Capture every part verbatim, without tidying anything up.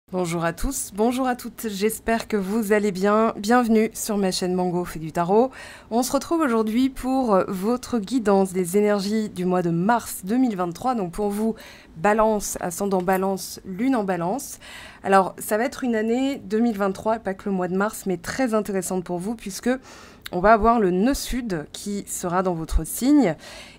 Bonjour à tous, bonjour à toutes, j'espère que vous allez bien. Bienvenue sur ma chaîne Mango fait du tarot. On se retrouve aujourd'hui pour votre guidance des énergies du mois de mars deux mille vingt-trois. Donc pour vous, Balance, ascendant Balance, Lune en Balance. Alors ça va être une année deux mille vingt-trois, pas que le mois de mars, mais très intéressante pour vous puisque on va avoir le nœud sud qui sera dans votre signe.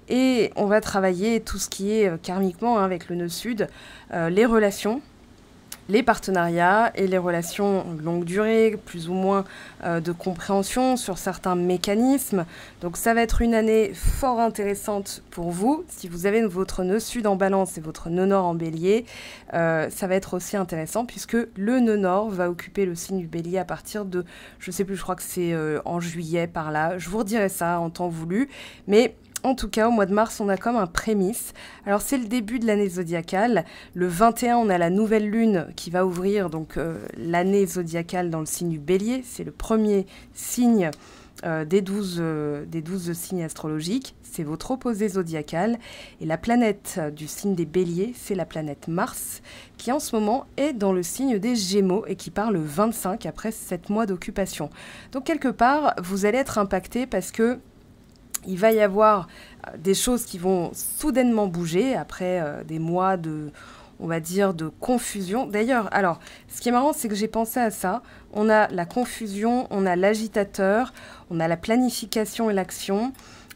Et on va travailler tout ce qui est euh, karmiquement hein, avec le nœud sud, euh, les relations, les partenariats et les relations longue durée, plus ou moins euh, de compréhension sur certains mécanismes. Donc ça va être une année fort intéressante pour vous. Si vous avez votre nœud sud en balance et votre nœud nord en bélier, euh, ça va être aussi intéressant puisque le nœud nord va occuper le signe du bélier à partir de, je sais plus, je crois que c'est euh, en juillet par là. Je vous redirai ça en temps voulu, mais en tout cas, au mois de mars, on a comme un prémisse. Alors, c'est le début de l'année zodiacale. Le vingt et un, on a la nouvelle lune qui va ouvrir donc euh, l'année zodiacale dans le signe du bélier. C'est le premier signe euh, des, douze, euh, des douze signes astrologiques. C'est votre opposé zodiacal. Et la planète du signe des béliers, c'est la planète Mars, qui en ce moment est dans le signe des Gémeaux et qui part le vingt-cinq après sept mois d'occupation. Donc, quelque part, vous allez être impacté parce que il va y avoir des choses qui vont soudainement bouger après euh, des mois de, on va dire, de confusion. D'ailleurs, alors, ce qui est marrant, c'est que j'ai pensé à ça. On a la confusion, on a l'agitateur, on a la planification et l'action.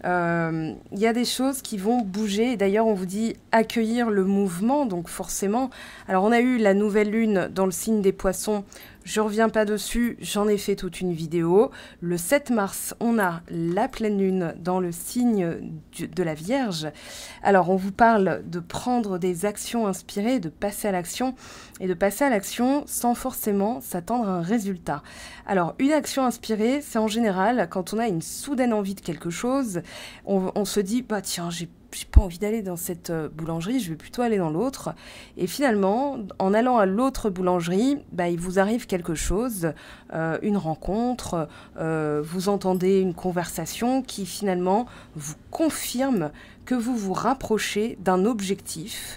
Euh, il y a des choses qui vont bouger. Et d'ailleurs, on vous dit accueillir le mouvement, donc forcément. Alors, on a eu la nouvelle lune dans le signe des poissons. Je ne reviens pas dessus, j'en ai fait toute une vidéo. Le sept mars, on a la pleine lune dans le signe du, de la Vierge. Alors, on vous parle de prendre des actions inspirées, de passer à l'action, et de passer à l'action sans forcément s'attendre à un résultat. Alors, une action inspirée, c'est en général, quand on a une soudaine envie de quelque chose, on, on se dit, bah tiens, j'ai j'ai pas envie d'aller dans cette euh, boulangerie, je vais plutôt aller dans l'autre. Et finalement, en allant à l'autre boulangerie, bah, il vous arrive quelque chose, euh, une rencontre, euh, vous entendez une conversation qui finalement vous confirme que vous vous rapprochez d'un objectif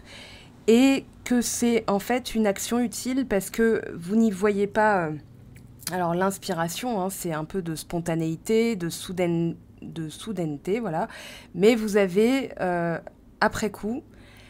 et que c'est en fait une action utile parce que vous n'y voyez pas... Euh, alors l'inspiration, hein, c'est un peu de spontanéité, de soudaineté, de soudaineté, voilà. Mais vous avez, euh, après coup,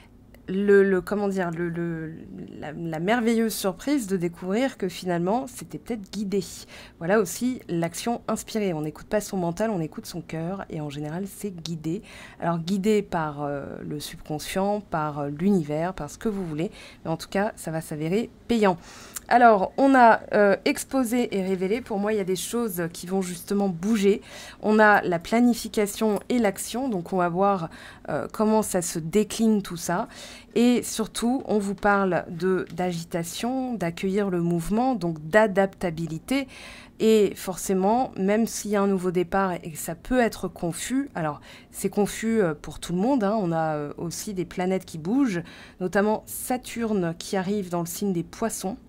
le, le, comment dire, le, le, la, la merveilleuse surprise de découvrir que finalement, c'était peut-être guidé. Voilà aussi l'action inspirée. On n'écoute pas son mental, on écoute son cœur. Et en général, c'est guidé. Alors, guidé par euh, le subconscient, par euh, l'univers, par ce que vous voulez. Mais en tout cas, ça va s'avérer payant. Alors, on a euh, exposé et révélé. Pour moi, il y a des choses qui vont justement bouger. On a la planification et l'action. Donc, on va voir euh, comment ça se décline tout ça. Et surtout, on vous parle de d'agitation, d'accueillir le mouvement, donc d'adaptabilité. Et forcément, même s'il y a un nouveau départ et que ça peut être confus, alors c'est confus pour tout le monde, hein, on a aussi des planètes qui bougent, notamment Saturne qui arrive dans le signe des Poissons.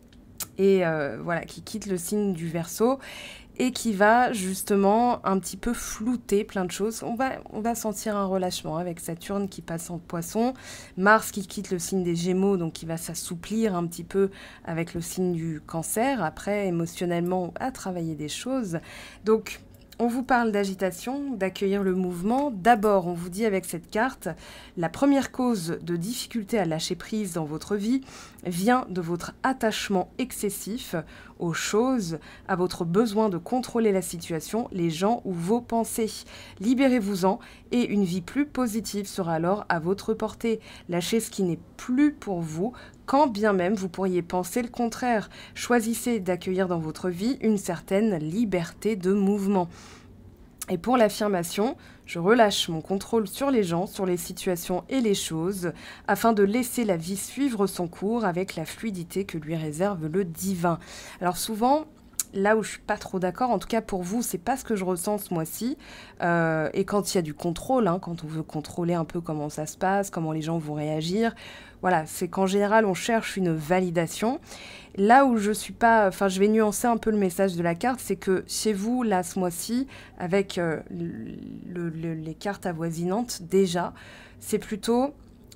Et euh, voilà, qui quitte le signe du Verseau et qui va justement un petit peu flouter plein de choses. On va, on va sentir un relâchement avec Saturne qui passe en Poisson, Mars qui quitte le signe des Gémeaux, donc qui va s'assouplir un petit peu avec le signe du Cancer, après émotionnellement à travailler des choses. Donc on vous parle d'agitation, d'accueillir le mouvement. D'abord, on vous dit avec cette carte, la première cause de difficulté à lâcher prise dans votre vie vient de votre attachement excessif aux choses, à votre besoin de contrôler la situation, les gens ou vos pensées. Libérez-vous-en et une vie plus positive sera alors à votre portée. Lâchez ce qui n'est plus pour vous, quand bien même vous pourriez penser le contraire. Choisissez d'accueillir dans votre vie une certaine liberté de mouvement. Et pour l'affirmation, je relâche mon contrôle sur les gens, sur les situations et les choses, afin de laisser la vie suivre son cours avec la fluidité que lui réserve le divin. Alors souvent, là où je suis pas trop d'accord, en tout cas pour vous, c'est pas ce que je ressens ce mois-ci. Euh, et quand il y a du contrôle, hein, quand on veut contrôler un peu comment ça se passe, comment les gens vont réagir, voilà, c'est qu'en général, on cherche une validation. Là où je suis pas, enfin, je vais nuancer un peu le message de la carte, c'est que chez vous, là, ce mois-ci, avec euh, le, le, les cartes avoisinantes, déjà, c'est plutôt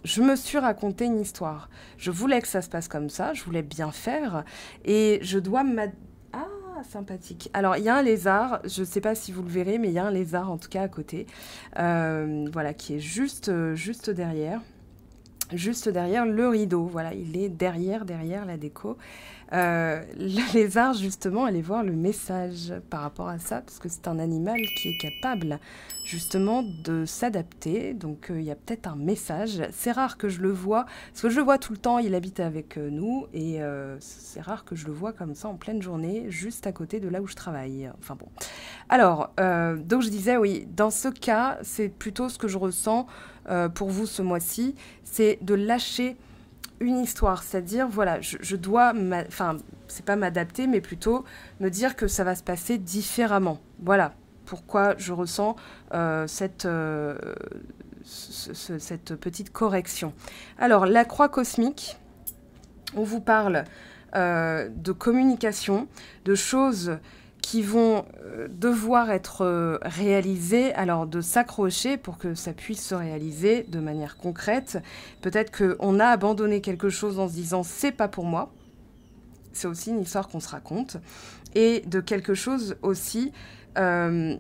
je me suis raconté une histoire. Je voulais que ça se passe comme ça, je voulais bien faire, et je dois m'adapter. Ah, sympathique. Alors, il y a un lézard, je ne sais pas si vous le verrez, mais il y a un lézard en tout cas à côté, euh, voilà, qui est juste, euh, juste derrière. Juste derrière le rideau, voilà, il est derrière, derrière la déco. Euh, le lézard, justement, allez voir le message par rapport à ça, parce que c'est un animal qui est capable, justement, de s'adapter. Donc, euh, il y a peut-être un message. C'est rare que je le vois, parce que je le vois tout le temps, il habite avec euh, nous, et euh, c'est rare que je le vois comme ça en pleine journée, juste à côté de là où je travaille. Enfin bon. Alors, euh, donc je disais, oui, dans ce cas, c'est plutôt ce que je ressens euh, pour vous ce mois-ci, c'est de lâcher une histoire, c'est-à-dire, voilà, je, je dois, enfin, c'est pas m'adapter, mais plutôt me dire que ça va se passer différemment. Voilà pourquoi je ressens euh, cette, euh, ce, ce, cette petite correction. Alors, la croix cosmique, on vous parle euh, de communication, de choses qui vont euh, devoir être euh, réalisées, alors de s'accrocher pour que ça puisse se réaliser de manière concrète. Peut-être qu'on a abandonné quelque chose en se disant « c'est pas pour moi ». C'est aussi une histoire qu'on se raconte. Et de quelque chose aussi euh,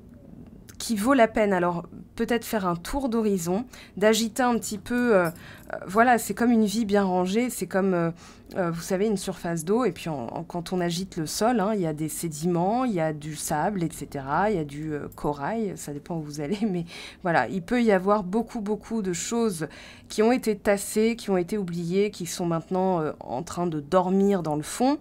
qui vaut la peine. Alors peut-être faire un tour d'horizon, d'agiter un petit peu, euh, euh, voilà, c'est comme une vie bien rangée, c'est comme, euh, euh, vous savez, une surface d'eau, et puis en, en, quand on agite le sol, hein, il y a des sédiments, il y a du sable, et cetera, il y a du euh, corail, ça dépend où vous allez, mais voilà, il peut y avoir beaucoup, beaucoup de choses qui ont été tassées, qui ont été oubliées, qui sont maintenant euh, en train de dormir dans le fond.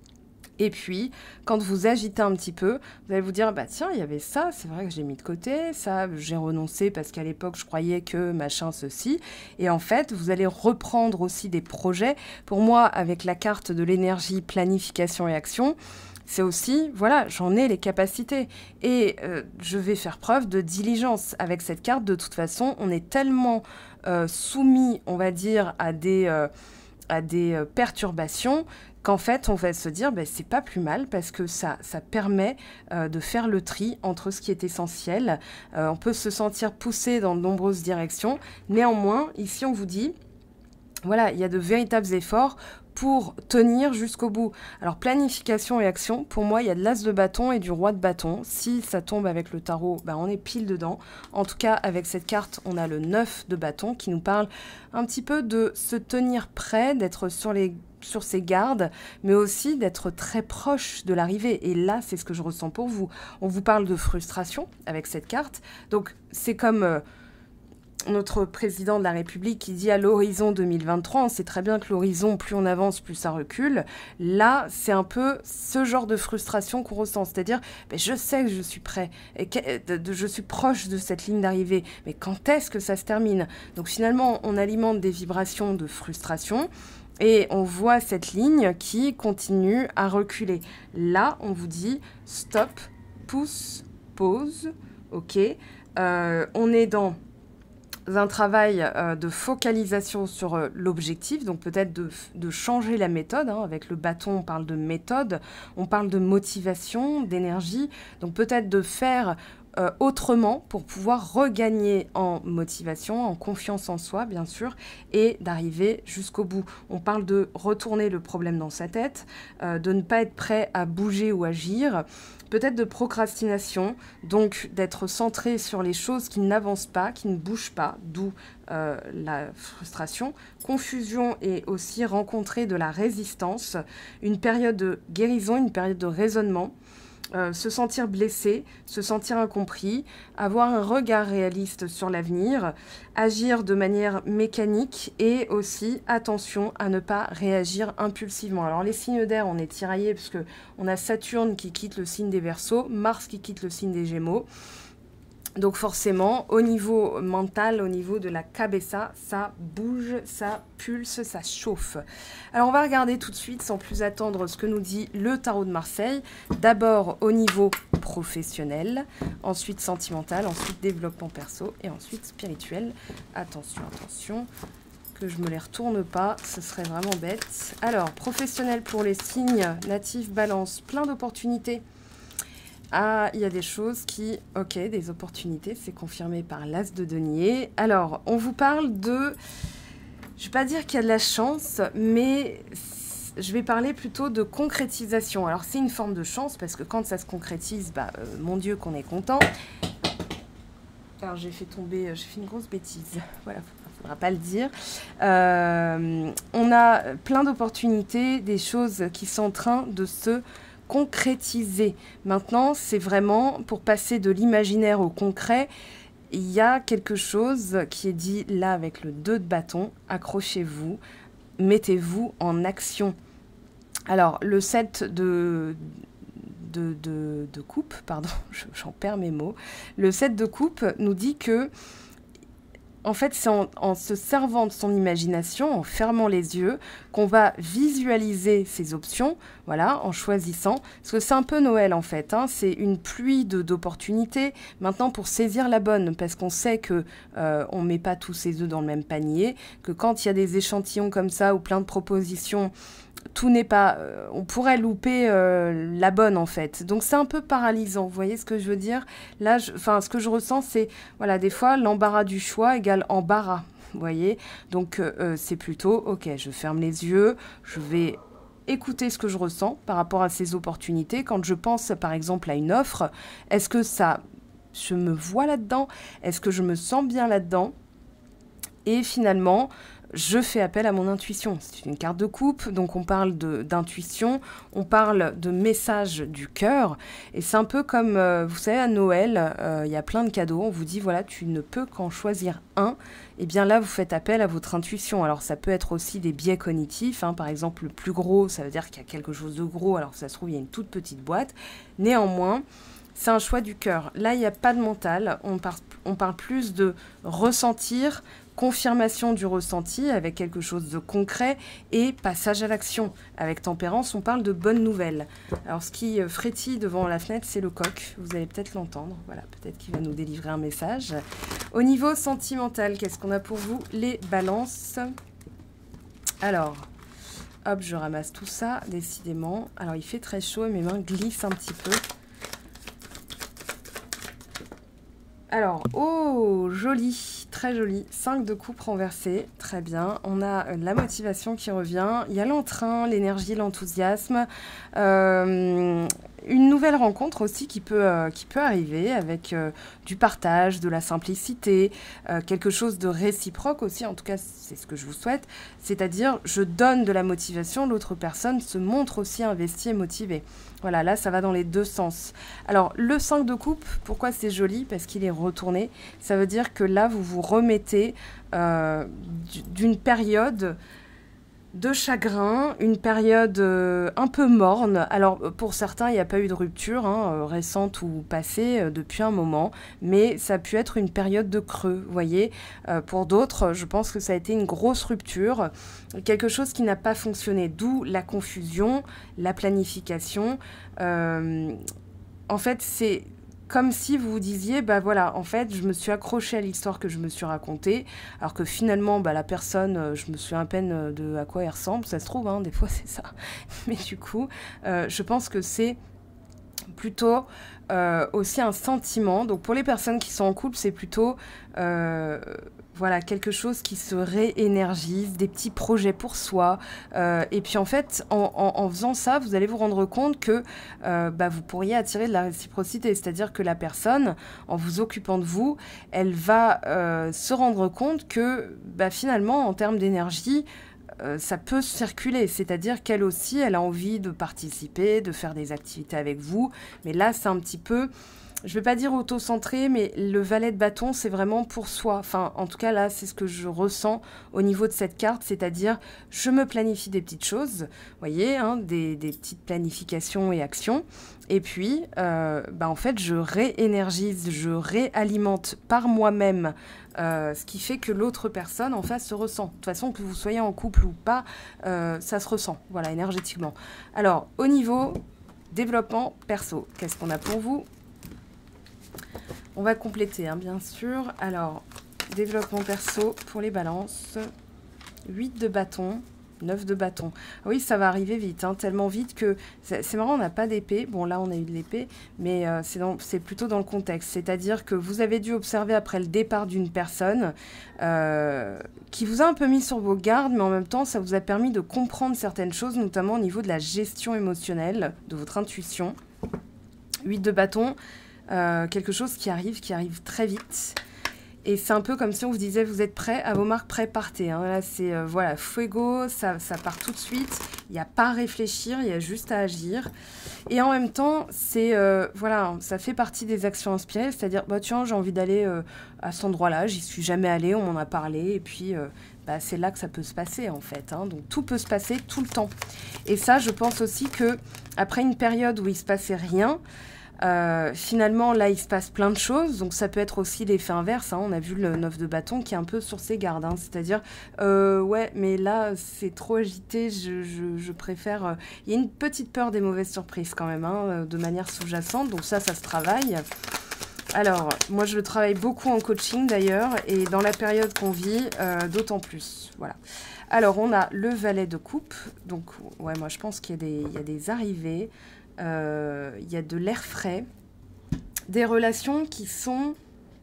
Et puis, quand vous agitez un petit peu, vous allez vous dire, bah tiens, il y avait ça, c'est vrai que j'ai mis de côté, ça, j'ai renoncé parce qu'à l'époque, je croyais que machin, ceci. Et en fait, vous allez reprendre aussi des projets. Pour moi, avec la carte de l'énergie, planification et action, c'est aussi, voilà, j'en ai les capacités. Et euh, je vais faire preuve de diligence. Avec cette carte, de toute façon, on est tellement euh, soumis, on va dire, à des, euh, à des euh, perturbations qu'en fait, on va se dire, ben, c'est pas plus mal parce que ça, ça permet euh, de faire le tri entre ce qui est essentiel. Euh, on peut se sentir poussé dans de nombreuses directions. Néanmoins, ici, on vous dit, voilà, il y a de véritables efforts pour tenir jusqu'au bout. Alors, planification et action, pour moi, il y a de l'as de bâton et du roi de bâton. Si ça tombe avec le tarot, ben, on est pile dedans. En tout cas, avec cette carte, on a le neuf de bâton qui nous parle un petit peu de se tenir prêt, d'être sur les sur ses gardes, mais aussi d'être très proche de l'arrivée. Et là, c'est ce que je ressens pour vous. On vous parle de frustration avec cette carte. Donc, c'est comme euh, notre président de la République qui dit à l'horizon deux mille vingt-trois, on sait très bien que l'horizon, plus on avance, plus ça recule. Là, c'est un peu ce genre de frustration qu'on ressent. C'est-à-dire, ben, je sais que je suis prêt, et que, de, de, je suis proche de cette ligne d'arrivée, mais quand est-ce que ça se termine? Donc finalement, on alimente des vibrations de frustration, et on voit cette ligne qui continue à reculer. Là, on vous dit stop, pousse, pause, ok. Euh, on est dans un travail euh, de focalisation sur euh, l'objectif, donc peut-être de, de changer la méthode. Hein. Avec le bâton, on parle de méthode, on parle de motivation, d'énergie, donc peut-être de faire Euh, autrement pour pouvoir regagner en motivation, en confiance en soi, bien sûr, et d'arriver jusqu'au bout. On parle de retourner le problème dans sa tête, euh, de ne pas être prêt à bouger ou agir, peut-être de procrastination, donc d'être centré sur les choses qui n'avancent pas, qui ne bougent pas, d'où euh, la frustration. Confusion et aussi rencontrer de la résistance, une période de guérison, une période de raisonnement. Euh, se sentir blessé, se sentir incompris, avoir un regard réaliste sur l'avenir, agir de manière mécanique et aussi attention à ne pas réagir impulsivement. Alors les signes d'air, on est tiraillés parce que on a Saturne qui quitte le signe des Verseaux, Mars qui quitte le signe des Gémeaux. Donc forcément, au niveau mental, au niveau de la cabeza, ça bouge, ça pulse, ça chauffe. Alors on va regarder tout de suite, sans plus attendre, ce que nous dit le tarot de Marseille. D'abord au niveau professionnel, ensuite sentimental, ensuite développement perso et ensuite spirituel. Attention, attention, que je me les retourne pas, ce serait vraiment bête. Alors, professionnel pour les signes natifs, balance, plein d'opportunités. Ah, il y a des choses qui... Ok, des opportunités, c'est confirmé par l'As de denier. Alors, on vous parle de je ne vais pas dire qu'il y a de la chance, mais je vais parler plutôt de concrétisation. Alors c'est une forme de chance, parce que quand ça se concrétise, bah, euh, mon Dieu qu'on est content. Alors j'ai fait tomber, j'ai fait une grosse bêtise, voilà, il ne faudra pas le dire. Euh, on a plein d'opportunités, des choses qui sont en train de se concrétiser. Maintenant, c'est vraiment pour passer de l'imaginaire au concret. Il y a quelque chose qui est dit là avec le deux de bâton. Accrochez-vous, mettez-vous en action. Alors, le sept de, de, de, de coupe, pardon, j'en perds mes mots. Le sept de coupe nous dit que, en fait, c'est en, en se servant de son imagination, en fermant les yeux, qu'on va visualiser ces options, voilà, en choisissant. Parce que c'est un peu Noël, en fait. Hein, c'est une pluie de, d'opportunités. Maintenant, pour saisir la bonne, parce qu'on sait qu'on euh, ne met pas tous ses œufs dans le même panier, que quand il y a des échantillons comme ça, ou plein de propositions, tout n'est pas... Euh, on pourrait louper euh, la bonne, en fait. Donc, c'est un peu paralysant. Vous voyez ce que je veux dire? Là, enfin, ce que je ressens, c'est... Voilà, des fois, l'embarras du choix égale embarras. Vous voyez? Donc, euh, c'est plutôt... Ok, je ferme les yeux. Je vais écouter ce que je ressens par rapport à ces opportunités. Quand je pense, par exemple, à une offre, est-ce que ça... Je me vois là-dedans? Est-ce que je me sens bien là-dedans? Et finalement... je fais appel à mon intuition. C'est une carte de coupe, donc on parle de, d'intuition, on parle de message du cœur. Et c'est un peu comme, euh, vous savez, à Noël, euh, il y a plein de cadeaux. On vous dit, voilà, tu ne peux qu'en choisir un. Et bien là, vous faites appel à votre intuition. Alors, ça peut être aussi des biais cognitifs. Hein. Par exemple, le plus gros, ça veut dire qu'il y a quelque chose de gros. Alors, ça se trouve, il y a une toute petite boîte. Néanmoins, c'est un choix du cœur. Là, il n'y a pas de mental. On, par, on parle plus de ressentir, confirmation du ressenti avec quelque chose de concret et passage à l'action. Avec tempérance, on parle de bonnes nouvelles. Alors, ce qui frétille devant la fenêtre, c'est le coq. Vous allez peut-être l'entendre. Voilà, peut-être qu'il va nous délivrer un message. Au niveau sentimental, qu'est-ce qu'on a pour vous? Les balances. Alors, hop, je ramasse tout ça, décidément. Alors, il fait très chaud et mes mains glissent un petit peu. Alors, oh, joli, très joli. cinq de coupe renversé, très bien. On a euh, la motivation qui revient. Il y a l'entrain, l'énergie, l'enthousiasme. Euh, une nouvelle rencontre aussi qui peut, euh, qui peut arriver avec euh, du partage, de la simplicité, euh, quelque chose de réciproque aussi. En tout cas, c'est ce que je vous souhaite. C'est-à-dire, je donne de la motivation, l'autre personne se montre aussi investie et motivée. Voilà, là, ça va dans les deux sens. Alors, le cinq de coupe, pourquoi c'est joli? Parce qu'il est retourné. Ça veut dire que là, vous vous remettez euh, d'une période de chagrin, une période euh, un peu morne. Alors, pour certains, il n'y a pas eu de rupture, hein, euh, récente ou passée, euh, depuis un moment, mais ça a pu être une période de creux, vous voyez. Euh, pour d'autres, je pense que ça a été une grosse rupture, quelque chose qui n'a pas fonctionné, d'où la confusion, la planification. Euh, en fait, c'est... comme si vous vous disiez, bah voilà, en fait, je me suis accrochée à l'histoire que je me suis racontée, alors que finalement, bah, la personne, euh, je me souviens à peine de à quoi elle ressemble, ça se trouve, hein, des fois c'est ça. Mais du coup, euh, je pense que c'est plutôt euh, aussi un sentiment. Donc pour les personnes qui sont en couple, c'est plutôt... Euh, Voilà, quelque chose qui se réénergise, des petits projets pour soi. Euh, et puis en fait, en, en, en faisant ça, vous allez vous rendre compte que euh, bah, vous pourriez attirer de la réciprocité. C'est-à-dire que la personne, en vous occupant de vous, elle va euh, se rendre compte que bah, finalement, en termes d'énergie, euh, ça peut circuler. C'est-à-dire qu'elle aussi, elle a envie de participer, de faire des activités avec vous. Mais là, c'est un petit peu... je ne vais pas dire auto-centré, mais le valet de bâton, c'est vraiment pour soi. Enfin, en tout cas, là, c'est ce que je ressens au niveau de cette carte, c'est-à-dire, je me planifie des petites choses, vous voyez, hein, des, des petites planifications et actions, et puis, euh, bah, en fait, je réénergise, je réalimente par moi-même, euh, ce qui fait que l'autre personne, en face, se ressent. De toute façon, que vous soyez en couple ou pas, euh, ça se ressent, voilà, énergétiquement. Alors, au niveau développement perso, qu'est-ce qu'on a pour vous ? On va compléter, hein, bien sûr. Alors, développement perso pour les balances. huit de bâton. neuf de bâton. Ah oui, ça va arriver vite, hein, tellement vite que... C'est marrant, on n'a pas d'épée. Bon, là, on a eu de l'épée, mais euh, c'est plutôt dans le contexte. C'est-à-dire que vous avez dû observer après le départ d'une personne euh, qui vous a un peu mis sur vos gardes, mais en même temps, ça vous a permis de comprendre certaines choses, notamment au niveau de la gestion émotionnelle, de votre intuition. huit de bâton, euh, quelque chose qui arrive, qui arrive très vite. Et c'est un peu comme si on vous disait, vous êtes prêts, à vos marques, prêts, partez. Hein. Là, c'est, euh, voilà, fuego, ça, ça part tout de suite. Il n'y a pas à réfléchir, il y a juste à agir. Et en même temps, c'est, euh, voilà, ça fait partie des actions inspirées. C'est-à-dire, bah, tiens, j'ai envie d'aller euh, à cet endroit-là, j'y suis jamais allée, on m'en a parlé. Et puis, euh, bah, c'est là que ça peut se passer, en fait. Hein. Donc, tout peut se passer tout le temps. Et ça, je pense aussi que après une période où il ne se passait rien, Euh, finalement, là, il se passe plein de choses. Donc, ça peut être aussi l'effet inverse. Hein. On a vu le neuf de bâton qui est un peu sur ses gardes. Hein. C'est-à-dire, euh, ouais, mais là, c'est trop agité. Je, je, je préfère... Euh... Il y a une petite peur des mauvaises surprises quand même, hein, de manière sous-jacente. Donc, ça, ça se travaille. Alors, moi, je le travaille beaucoup en coaching, d'ailleurs. Et dans la période qu'on vit, euh, d'autant plus. Voilà. Alors, on a le valet de coupe. Donc, ouais, moi, je pense qu'il y a des, il y a des arrivées. Il euh, y a de l'air frais, des relations qui sont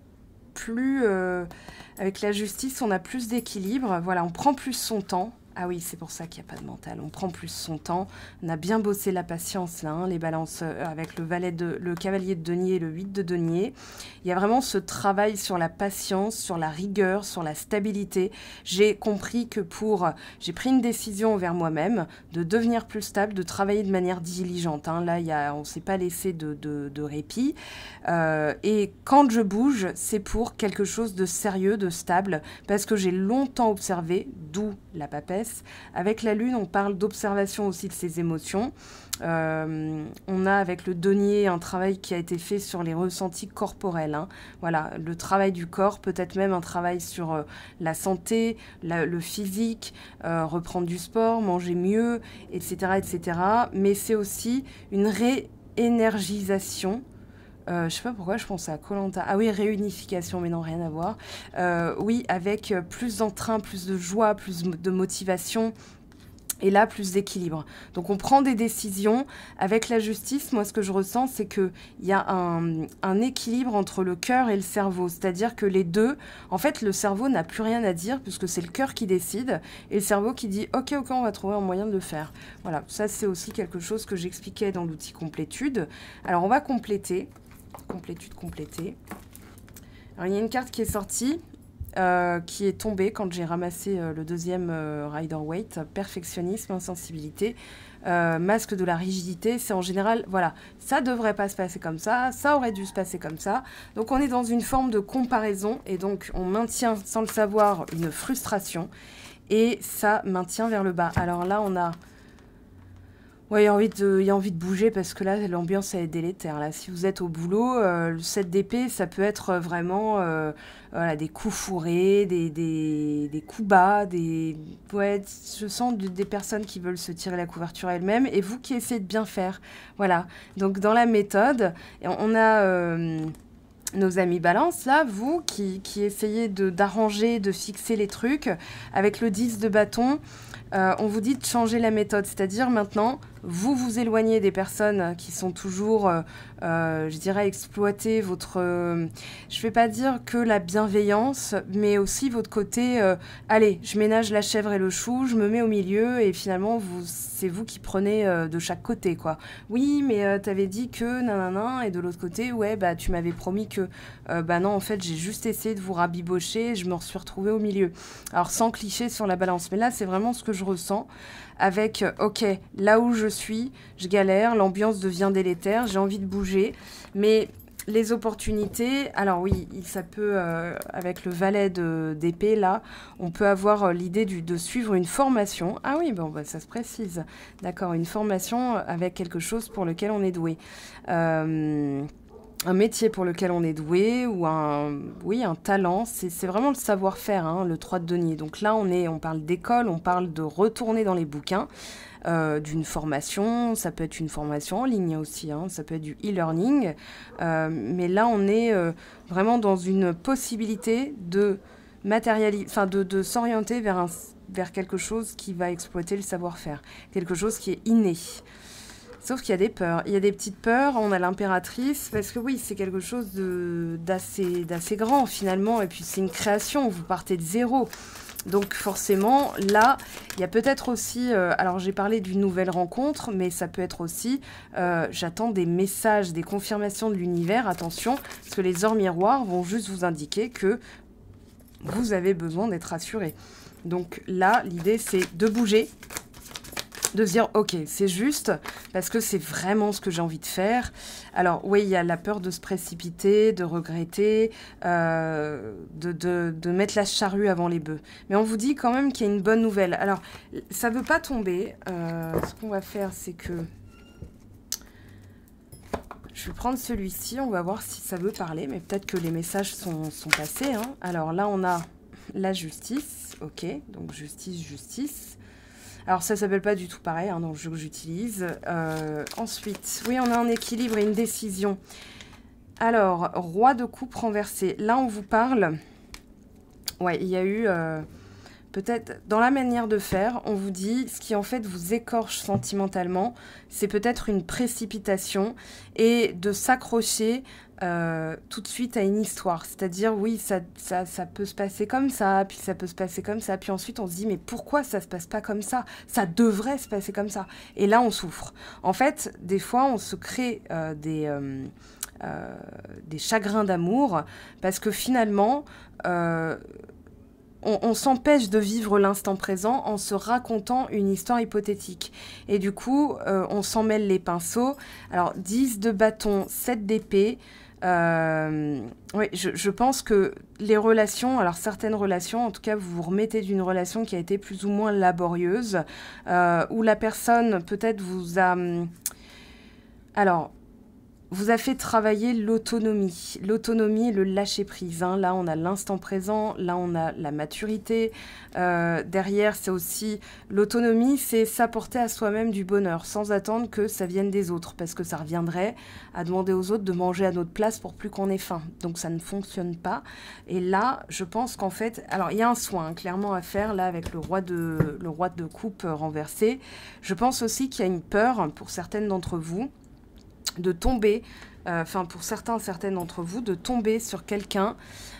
plus... Euh, avec la justice, on a plus d'équilibre. Voilà, on prend plus son temps. Ah oui, c'est pour ça qu'il n'y a pas de mental. On prend plus son temps. On a bien bossé la patience, là, hein, les balances euh, avec le, valet de, le cavalier de denier et le huit de denier. Il y a vraiment ce travail sur la patience, sur la rigueur, sur la stabilité. J'ai compris que pour... J'ai pris une décision envers moi-même de devenir plus stable, de travailler de manière diligente. Hein. Là, il y a, on ne s'est pas laissé de, de, de répit. Euh, et quand je bouge, c'est pour quelque chose de sérieux, de stable, parce que j'ai longtemps observé, d'où la papesse. Avec la lune, on parle d'observation aussi de ses émotions. Euh, on a avec le denier un travail qui a été fait sur les ressentis corporels. Hein. Voilà, le travail du corps, peut-être même un travail sur euh, la santé, la, le physique, euh, reprendre du sport, manger mieux, et cetera, et cetera. Mais c'est aussi une réénergisation. Euh, je sais pas pourquoi je pense à Koh-Lanta. Ah oui, réunification, mais non, rien à voir. Euh, oui, avec plus d'entrain, plus de joie, plus de motivation. Et là, plus d'équilibre. Donc, on prend des décisions. Avec la justice, moi, ce que je ressens, c'est qu'il y a un, un équilibre entre le cœur et le cerveau. C'est-à-dire que les deux, en fait, le cerveau n'a plus rien à dire, puisque c'est le cœur qui décide, et le cerveau qui dit « Ok, ok, on va trouver un moyen de le faire ». Voilà, ça, c'est aussi quelque chose que j'expliquais dans l'outil complétude. Alors, on va compléter. Complétude, compléter. Alors, il y a une carte qui est sortie, euh, qui est tombée quand j'ai ramassé euh, le deuxième euh, Rider-Waite, perfectionnisme, insensibilité, euh, masque de la rigidité. C'est en général, voilà, ça devrait pas se passer comme ça, ça aurait dû se passer comme ça. Donc, on est dans une forme de comparaison et donc, on maintient, sans le savoir, une frustration et ça maintient vers le bas. Alors là, on a... Ouais, il y a envie de, il y a envie de bouger parce que là, l'ambiance, elle est délétère. Là. Si vous êtes au boulot, euh, le sept d'épée, ça peut être vraiment euh, voilà, des coups fourrés, des, des, des coups bas, des... Ouais, je sens de, des personnes qui veulent se tirer la couverture elles-mêmes et vous qui essayez de bien faire. Voilà. Donc, dans la méthode, on a... Euh, nos amis balance, là, vous, qui, qui essayez de, d'arranger, de fixer les trucs, avec le dix de bâton, euh, on vous dit de changer la méthode. C'est-à-dire, maintenant, vous vous éloignez des personnes qui sont toujours, euh, euh, je dirais, exploiter votre... Euh, je ne vais pas dire que la bienveillance, mais aussi votre côté, euh, allez, je ménage la chèvre et le chou, je me mets au milieu, et finalement, vous, c'est vous qui prenez euh, de chaque côté, quoi. Oui, mais euh, t'avais dit que, nanana, et de l'autre côté, ouais, bah, tu m'avais promis que... Euh, bah non, en fait, j'ai juste essayé de vous rabibocher, et je me suis retrouvée au milieu. Alors, sans cliché sur la balance, mais là, c'est vraiment ce que je ressens. Avec, euh, ok, là où je suis, je galère, l'ambiance devient délétère, j'ai envie de bouger, mais les opportunités, alors oui, ça peut, euh, avec le valet de, d'épée, là, on peut avoir euh, l'idée du, de suivre une formation. Ah oui, bon, bah, ça se précise. D'accord, une formation avec quelque chose pour lequel on est doué. Euh... Un métier pour lequel on est doué ou un, oui, un talent, c'est, c'est vraiment le savoir-faire, hein, le trois de denier. Donc là, on, est, on parle d'école, on parle de retourner dans les bouquins, euh, d'une formation, ça peut être une formation en ligne aussi, hein, ça peut être du e-learning, euh, mais là, on est euh, vraiment dans une possibilité de matérialiser, enfin de, de s'orienter vers, un, vers quelque chose qui va exploiter le savoir-faire, quelque chose qui est inné. Sauf qu'il y a des peurs. Il y a des petites peurs. On a l'impératrice, parce que oui, c'est quelque chose d'assez d'assez grand finalement. Et puis c'est une création, vous partez de zéro. Donc forcément, là, il y a peut-être aussi... Euh, alors j'ai parlé d'une nouvelle rencontre, mais ça peut être aussi... Euh, j'attends des messages, des confirmations de l'univers. Attention, parce que les ors miroirs vont juste vous indiquer que vous avez besoin d'être rassuré. Donc là, l'idée, c'est de bouger. De se dire, ok, c'est juste, parce que c'est vraiment ce que j'ai envie de faire. Alors, oui, il y a la peur de se précipiter, de regretter, euh, de, de, de mettre la charrue avant les bœufs. Mais on vous dit quand même qu'il y a une bonne nouvelle. Alors, ça ne veut pas tomber. Euh, ce qu'on va faire, c'est que... Je vais prendre celui-ci, on va voir si ça veut parler, mais peut-être que les messages sont, sont passés. Hein. Alors là, on a la justice, ok, donc justice, justice. Alors ça s'appelle pas du tout pareil hein, dans le jeu que j'utilise. Euh, ensuite, oui, on a un équilibre et une décision. Alors, roi de coupe renversé. Là, on vous parle... Ouais, il y a eu... Euh, peut-être, dans la manière de faire, on vous dit, ce qui en fait vous écorche sentimentalement, c'est peut-être une précipitation et de s'accrocher euh, tout de suite à une histoire. C'est-à-dire, oui, ça, ça, ça peut se passer comme ça, puis ça peut se passer comme ça, puis ensuite on se dit, mais pourquoi ça se passe pas comme ça? Ça devrait se passer comme ça. Et là, on souffre. En fait, des fois, on se crée euh, des... Euh, euh, des chagrins d'amour parce que finalement... Euh, On, on s'empêche de vivre l'instant présent en se racontant une histoire hypothétique. Et du coup, euh, on s'en mêle les pinceaux. Alors, dix de bâton, sept d'épée. Euh, oui, je, je pense que les relations, alors certaines relations, en tout cas, vous vous remettez d'une relation qui a été plus ou moins laborieuse, euh, où la personne, peut-être, vous a... Alors... vous a fait travailler l'autonomie. L'autonomie et le lâcher-prise. Hein. Là, on a l'instant présent. Là, on a la maturité. Euh, derrière, c'est aussi... l'autonomie, c'est s'apporter à soi-même du bonheur, sans attendre que ça vienne des autres. Parce que ça reviendrait à demander aux autres de manger à notre place pour plus qu'on ait faim. Donc, ça ne fonctionne pas. Et là, je pense qu'en fait... alors, il y a un soin, hein, clairement, à faire, là, avec le roi de, le roi de coupe renversé. Je pense aussi qu'il y a une peur, pour certaines d'entre vous, de tomber, enfin euh, pour certains, certaines d'entre vous, de tomber sur quelqu'un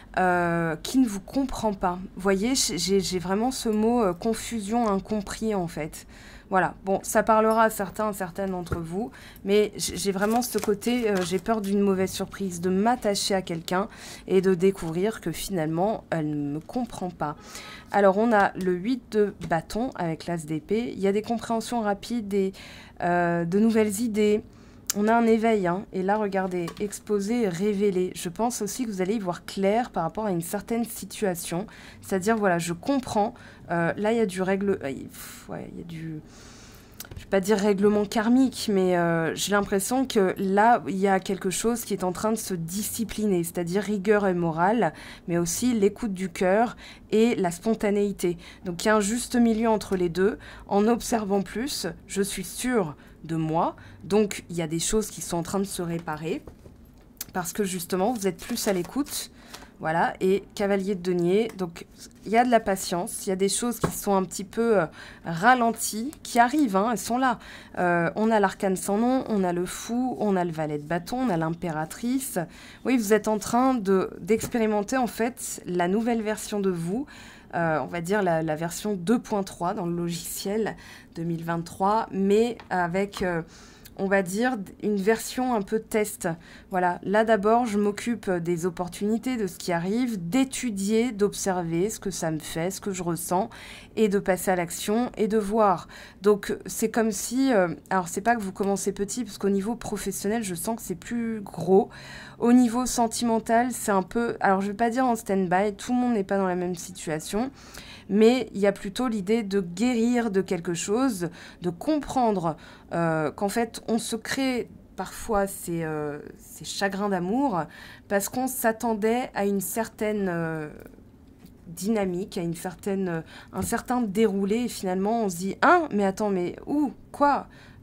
euh, qui ne vous comprend pas. Vous voyez, j'ai vraiment ce mot euh, confusion, incompris en fait. Voilà, bon, ça parlera à certains, certaines d'entre vous, mais j'ai vraiment ce côté, euh, j'ai peur d'une mauvaise surprise, de m'attacher à quelqu'un et de découvrir que finalement, elle ne me comprend pas. Alors, on a le huit de bâton avec l'as d'épée. Il y a des compréhensions rapides, des, euh, de nouvelles idées. On a un éveil, hein, et là, regardez, exposé, révélé. Je pense aussi que vous allez y voir clair par rapport à une certaine situation. C'est-à-dire, voilà, je comprends. Euh, là, il y a du règle... Euh, ouais, il y a du... Je ne vais pas dire règlement karmique, mais euh, j'ai l'impression que là, il y a quelque chose qui est en train de se discipliner, c'est-à-dire rigueur et morale, mais aussi l'écoute du cœur et la spontanéité. Donc, il y a un juste milieu entre les deux. En observant plus, je suis sûre de moi. Donc, il y a des choses qui sont en train de se réparer parce que, justement, vous êtes plus à l'écoute. Voilà, et cavalier de denier, donc il y a de la patience, il y a des choses qui sont un petit peu euh, ralenties, qui arrivent, hein, elles sont là. Euh, on a l'arcane sans nom, on a le fou, on a le valet de bâton, on a l'impératrice. Oui, vous êtes en train de, d'expérimenter en fait la nouvelle version de vous, euh, on va dire la, la version deux point trois dans le logiciel deux mille vingt-trois, mais avec... Euh, on va dire, une version un peu test. Voilà, là d'abord, je m'occupe des opportunités, de ce qui arrive, d'étudier, d'observer ce que ça me fait, ce que je ressens, et de passer à l'action et de voir. Donc, c'est comme si... Euh, alors, c'est pas que vous commencez petit, parce qu'au niveau professionnel, je sens que c'est plus gros. Au niveau sentimental, c'est un peu... Alors, je vais pas dire en stand-by, tout le monde n'est pas dans la même situation, mais il y a plutôt l'idée de guérir de quelque chose, de comprendre euh, qu'en fait, on se crée parfois ces, euh, ces chagrins d'amour parce qu'on s'attendait à une certaine euh, dynamique, à une certaine, euh, un certain déroulé, et finalement, on se dit « Hein, mais attends, mais où? Quoi ?»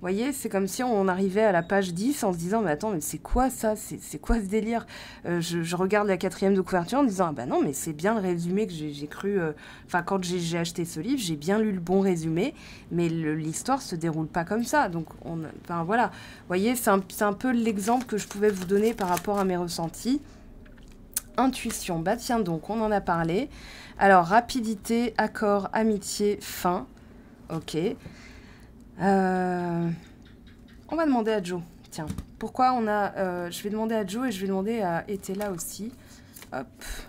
voyez, c'est comme si on arrivait à la page dix en se disant, mais attends, mais c'est quoi ça? C'est quoi ce délire? euh, je, je regarde la quatrième de couverture en me disant, ah bah non, mais c'est bien le résumé que j'ai cru... Enfin, euh, quand j'ai acheté ce livre, j'ai bien lu le bon résumé, mais l'histoire se déroule pas comme ça. Donc, on, enfin, voilà. Vous voyez, c'est un, un peu l'exemple que je pouvais vous donner par rapport à mes ressentis. Intuition, bah tiens donc, on en a parlé. Alors, rapidité, accord, amitié, fin. Ok. Euh, on va demander à Joe. Tiens, pourquoi on a... Euh, je vais demander à Joe et je vais demander à Etela aussi. Hop.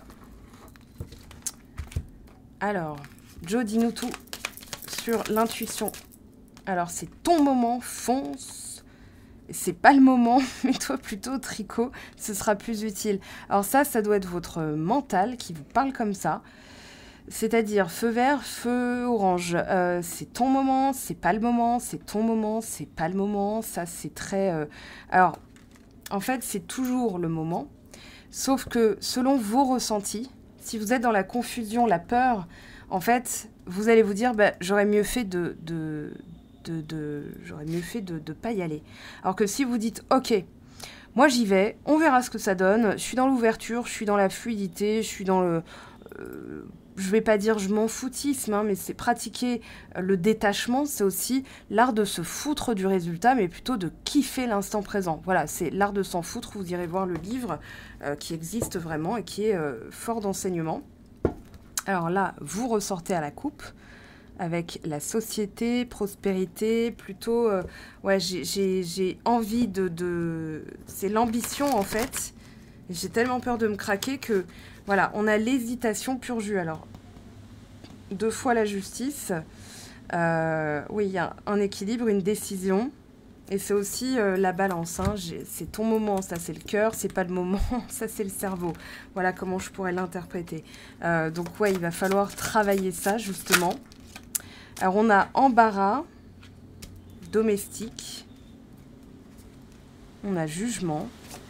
Alors, Joe, dis-nous tout sur l'intuition. Alors, c'est ton moment, fonce. C'est pas le moment, mets-toi plutôt au tricot, ce sera plus utile. Alors ça, ça doit être votre mental qui vous parle comme ça. C'est-à-dire feu vert, feu orange. Euh, c'est ton moment, c'est pas le moment, c'est ton moment, c'est pas le moment. Ça, c'est très... Euh... Alors, en fait, c'est toujours le moment. Sauf que selon vos ressentis, si vous êtes dans la confusion, la peur, en fait, vous allez vous dire, bah, j'aurais mieux fait de... de de, de j'aurais mieux fait de ne pas y aller. Alors que si vous dites, ok, moi j'y vais, on verra ce que ça donne, je suis dans l'ouverture, je suis dans la fluidité, je suis dans le... Euh, je vais pas dire je m'en foutisme, hein, mais c'est pratiquer le détachement, c'est aussi l'art de se foutre du résultat, mais plutôt de kiffer l'instant présent. Voilà, c'est l'art de s'en foutre, vous irez voir le livre euh, qui existe vraiment et qui est euh, fort d'enseignement. Alors là, vous ressortez à la coupe, avec la société, prospérité, plutôt... Euh, ouais, j'ai envie de... de... C'est l'ambition, en fait. J'ai tellement peur de me craquer que... Voilà, on a l'hésitation pur jus. Alors, deux fois la justice. Euh, oui, il y a un équilibre, une décision. Et c'est aussi euh, la balance. Hein. C'est ton moment, ça c'est le cœur. C'est pas le moment, ça c'est le cerveau. Voilà comment je pourrais l'interpréter. Euh, donc, ouais, il va falloir travailler ça, justement. Alors, on a embarras, domestique, on a jugement,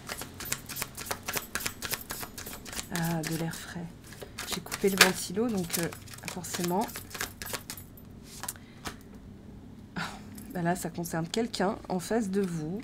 ah, de l'air frais. J'ai coupé le ventilo, donc euh, forcément. Oh, ben là, ça concerne quelqu'un en face de vous.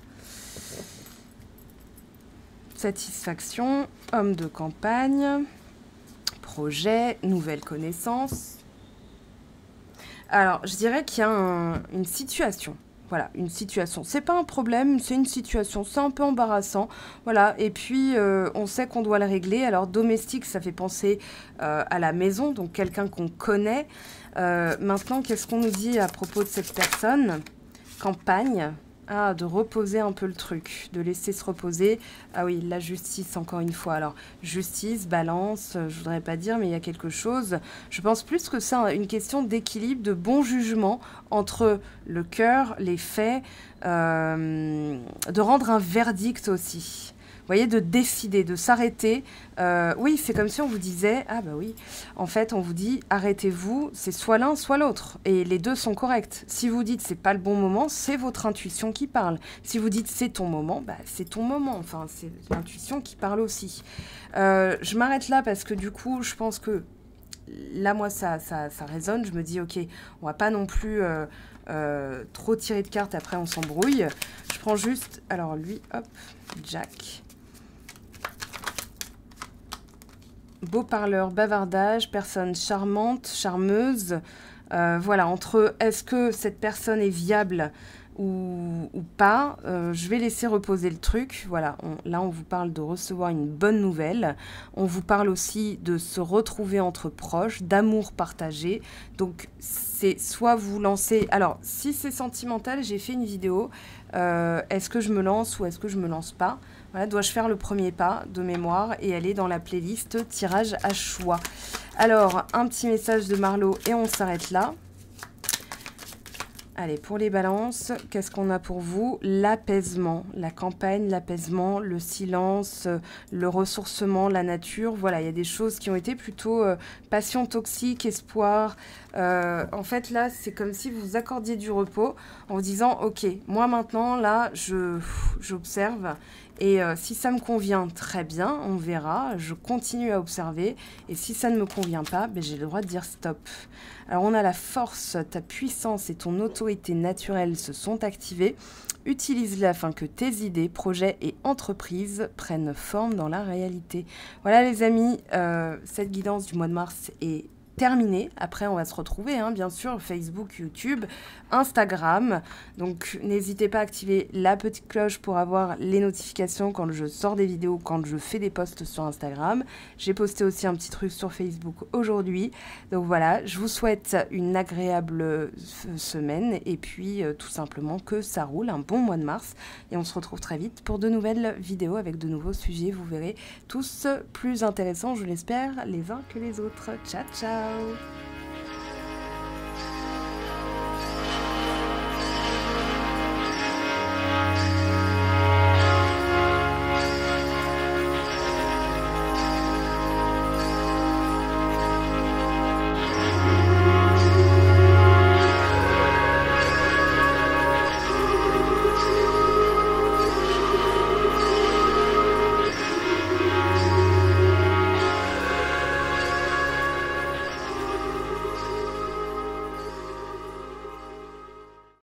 Satisfaction, homme de campagne, projet, nouvelle connaissance. Alors, je dirais qu'il y a un, une situation. Voilà, une situation. C'est pas un problème, c'est une situation. C'est un peu embarrassant. Voilà, et puis euh, on sait qu'on doit le régler. Alors, domestique, ça fait penser euh, à la maison, donc quelqu'un qu'on connaît. Euh, maintenant, qu'est-ce qu'on nous dit à propos de cette personne? Campagne. Ah, de reposer un peu le truc, de laisser se reposer. Ah oui, la justice, encore une fois. Alors, justice, balance, je voudrais pas dire, mais il y a quelque chose. Je pense plus que c'est une question d'équilibre, de bon jugement entre le cœur, les faits, euh, de rendre un verdict aussi. Vous voyez, de décider, de s'arrêter. Euh, oui, c'est comme si on vous disait, ah bah oui, en fait, on vous dit, arrêtez-vous, c'est soit l'un, soit l'autre. Et les deux sont corrects. Si vous dites, c'est pas le bon moment, c'est votre intuition qui parle. Si vous dites, c'est ton moment, bah, c'est ton moment. Enfin, c'est l'intuition qui parle aussi. Euh, je m'arrête là parce que du coup, je pense que là, moi, ça, ça, ça résonne. Je me dis, ok, on va pas non plus euh, euh, trop tirer de cartes, après on s'embrouille. Je prends juste, alors lui, hop, Jack. Beau parleur, bavardage, personne charmante, charmeuse. Euh, voilà, entre est-ce que cette personne est viable ou, ou pas, euh, je vais laisser reposer le truc. Voilà, on, là on vous parle de recevoir une bonne nouvelle. On vous parle aussi de se retrouver entre proches, d'amour partagé. Donc c'est soit vous lancez... Alors, si c'est sentimental, j'ai fait une vidéo. Euh, est-ce que je me lance ou est-ce que je me lance pas? Voilà, dois-je faire le premier pas de mémoire et aller dans la playlist tirage à choix. Alors, un petit message de Marlo et on s'arrête là. Allez, pour les balances, qu'est-ce qu'on a pour vous? L'apaisement, la campagne, l'apaisement, le silence, le ressourcement, la nature. Voilà, il y a des choses qui ont été plutôt euh, passion toxique, espoir. Euh, en fait, là, c'est comme si vous vous accordiez du repos en vous disant, ok, moi maintenant, là, je j'observe Et euh, si ça me convient, très bien, on verra, je continue à observer. Et si ça ne me convient pas, ben, j'ai le droit de dire stop. Alors on a la force, ta puissance et ton autorité naturelle se sont activées. Utilise-les afin que tes idées, projets et entreprises prennent forme dans la réalité. Voilà les amis, euh, cette guidance du mois de mars est terminée. Après, on va se retrouver, hein, bien sûr, Facebook, YouTube, Instagram. Donc, n'hésitez pas à activer la petite cloche pour avoir les notifications quand je sors des vidéos, quand je fais des posts sur Instagram. J'ai posté aussi un petit truc sur Facebook aujourd'hui. Donc voilà, je vous souhaite une agréable semaine et puis euh, tout simplement que ça roule, un bon mois de mars. Et on se retrouve très vite pour de nouvelles vidéos avec de nouveaux sujets. Vous verrez tous plus intéressants, je l'espère, les uns que les autres. Ciao, ciao!